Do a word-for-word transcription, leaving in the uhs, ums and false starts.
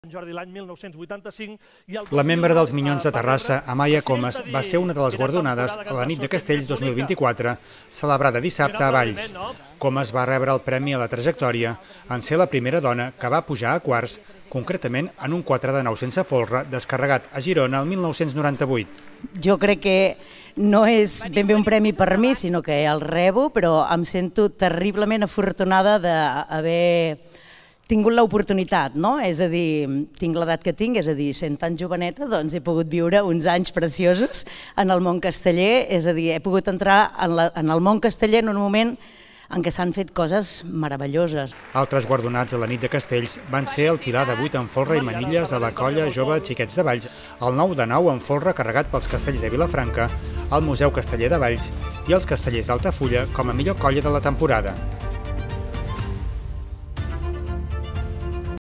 Jordi l'any mil nou-cents vuitanta-cinc. La membre dels Minyons de Terrassa, Amaya Comas, va ser una de les guardonades a la nit de Castells dos mil vint-i-quatre, celebrada dissabte a Valls. Comas va rebre el premi a la trajectòria en ser la primera dona que va pujar a quarts, concretament en un quatre de nou sense folre descarregat a Girona el mil nou-cents noranta-vuit. Jo crec que no és ben bé un premi per mi, sinó que el rebo, però em sento terriblement afortunada d'haver tingut l'oportunitat, no? És a dir, tinc l'edat que tinc, és a dir, sent tan joveneta, doncs he pogut viure uns anys preciosos en el món casteller, és a dir, he pogut entrar en, la, en el món casteller en un moment en què s'han fet coses meravelloses. Altres guardonats a la nit de Castells van ser el Pilar de vuit en folre i manilles a la colla jove Xiquets de Valls, el nou de nou en folre carregat pels castells de Vilafranca, el Museu Casteller de Valls i els castellers d'Altafulla com a millor colla de la temporada.